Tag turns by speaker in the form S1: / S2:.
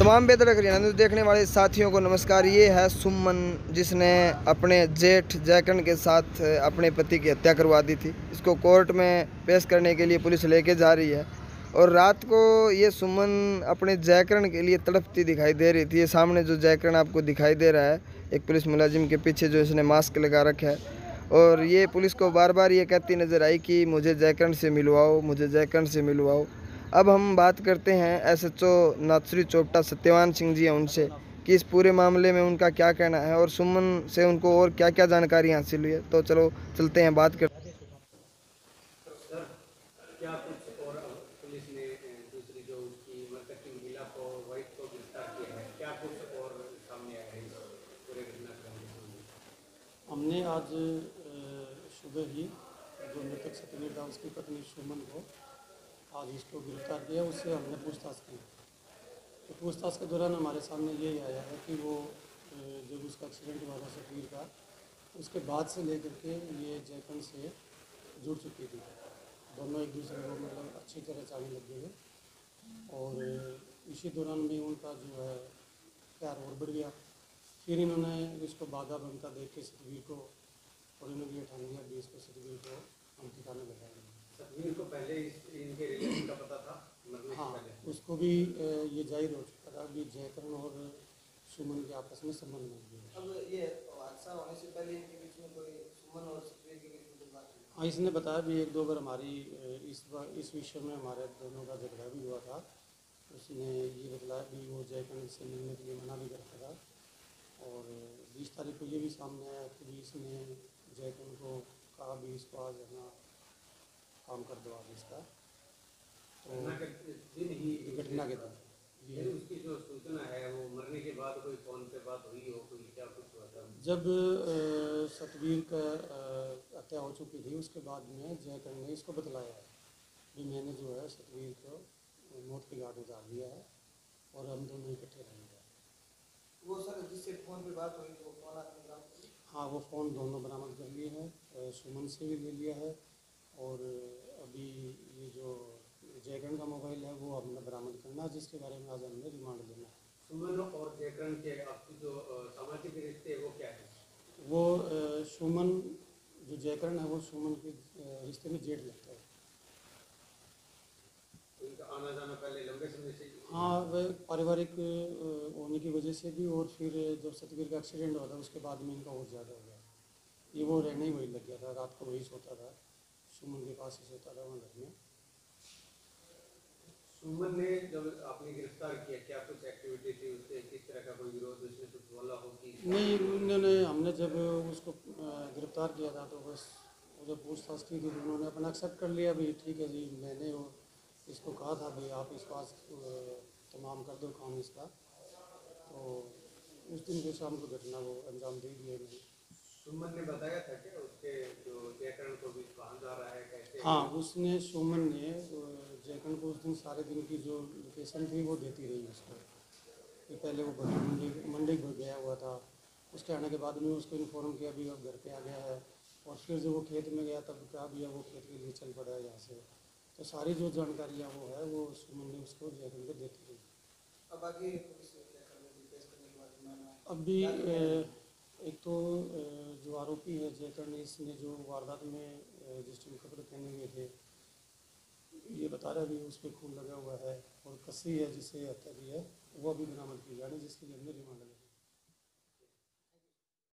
S1: तमाम बेहतर हरियाणा न्यूज़ देखने वाले साथियों को नमस्कार। ये है सुमन, जिसने अपने जेठ जयकरण के साथ अपने पति की हत्या करवा दी थी। इसको कोर्ट में पेश करने के लिए पुलिस लेके जा रही है और रात को ये सुमन अपने जयकरण के लिए तड़पती दिखाई दे रही थी। ये सामने जो जयकरण आपको दिखाई दे रहा है, एक पुलिस मुलाजिम के पीछे जो इसने मास्क लगा रखा है, और ये पुलिस को बार बार ये कहती नज़र आई कि मुझे जयकरण से मिलवाओ, मुझे जयकरण से मिलवाओ। अब हम बात करते हैं एसएचओ नाथश्री चोपटा सत्यवान सिंह जी हैं उनसे कि इस पूरे मामले में उनका क्या कहना है और सुमन से उनको और क्या क्या जानकारी हासिल हुई है। तो चलो चलते हैं, बात करते हैं।
S2: क्या कुछ और पुलिस ने दूसरी जो उसकी मृतक की महिला को वाइफ को गिरफ्तार किया है, क्या कुछ और सामने आया है इस पूरे घटनाक्रम में?
S3: हमने आज सुबह ही जो मृतक सत्यवीर था उसकी पत्नी सुमन को आज इसको गिरफ्तार किया। उससे हमने पूछताछ की। तो पूछताछ के दौरान हमारे सामने यही आया है कि वो जब उसका एक्सीडेंट हुआ था सत्यवीर का, उसके बाद से लेकर के ये जयकरण से जुड़ चुकी थी। दोनों एक दूसरे को मतलब अच्छी तरह चाहने लग गए और इसी दौरान में उनका जो है प्यार और बढ़ गया। फिर इन्होंने इसको बाधा बनता देख के सतवीर को और इन्होंने ये ठान लिया कि इसको सतवीर को हम ठिकाने लगाएंगे।
S2: सतवीर को पहले इनके रिलेशन का पता था?
S3: हाँ, उसको भी ये जाहिर हो चुका था कि जयकरण और सुमन के आपस में संबंध बन गए।
S1: अब ये हादसा होने से पहले इनके बीच में कोई सुमन और सतवीर के बीच में कोई बात हुई?
S3: हाँ, इसने बताया भी एक दो बार हमारी इस विषय में हमारे दोनों का झगड़ा भी हुआ था। उसने ये बतलाया कि वो जयकरण से मिलने के लिए मना भी करता था और 20 तारीख को ये भी सामने आया कि भी इसने जयकरण को कहा भी इसको आज है ना काम कर दो आज इसका। तो
S2: दिन ही
S3: घटना के दिन
S2: ये उसकी जो सूचना है वो मरने के बाद कोई फोन पे बात हुई हो, कोई क्या कुछ हुआ था?
S3: जब सतवीर का हत्या हो चुकी थी उसके बाद में जयकरण ने इसको बतलाया है कि मैंने जो है सतवीर को मौत के घाट उतार दिया है और हम दोनों इकट्ठे रहेंगे।
S1: वो सर जिससे फ़ोन पे बात हुई वो फ़ोन आपने बरामद कर लिया?
S3: हाँ, वो फ़ोन दोनों बरामद कर लिए हैं, सुमन से भी ले लिया है और अभी ये जो जयकरण का मोबाइल है वो हमने बरामद करना है, जिसके बारे में आज हमने रिमांड लेना है।
S2: सुमन और जयकरण के आपकी जो सामाजिक रिश्ते है वो क्या है?
S3: वो सुमन जो जयकरण है वो सुमन के रिश्ते में जेठ लगता है।
S2: उनका आना जाना पहले लंबे समय से?
S3: हाँ, वह पारिवारिक होने की वजह से भी और फिर जब सतवीर का एक्सीडेंट हुआ था उसके बाद में इनका और ज़्यादा हो गया। ये वो रहने ही वही लग गया था, रात को वही सोता था, सुमन के पास ही सोता था वहाँ घर में।
S2: सुमन ने जब आपने गिरफ्तार किया, क्या कुछ एक्टिविटी थी उससे, किस तरह का कोई विरोध, उसने कुछ बोला हो कि?
S3: नहीं, उन्होंने हमने जब उसको गिरफ्तार किया था तो बस जब पूछताछ की थी तो उन्होंने अपना एक्सेप्ट कर लिया भी ठीक है जी, मैंने वो इसको कहा था भाई आप इसको आज तमाम कर दो काम इसका। तो उस दिन के शाम को घटना को अंजाम दे दिया मैंने।
S2: सुमन ने बताया था कि उसके जो जयकरण को भी कहाँ जा रहा है, कैसे?
S3: हाँ, उसने सुमन ने जयकरण को उस दिन सारे दिन की जो लोकेशन थी वो देती रही उसको कि पहले वो मंडी गया हुआ था, उसके आने के बाद में उसको इन्फॉर्म किया भी अब घर पे आ गया है और फिर जब वो खेत में गया तब कहा भी वो खेत के लिए चल पड़ा है यहाँ से। तो सारी जो जानकारियाँ वो है वो सुमन ने उसको जयकरण को देती रही।
S1: अब आगे पुलिस क्या कार्रवाई पेश करने के बाद
S3: अभी एक तो जो आरोपी है जयकरण, इसने जो वारदात में जिस टाइम कपड़े पहने हुए थे ये बता रहा भी उस पर खून लगा हुआ है और कस्सी है जिससे हत्या की है वो अभी बरामद की जानी, जिसके लिए हमने रिमांड लिया।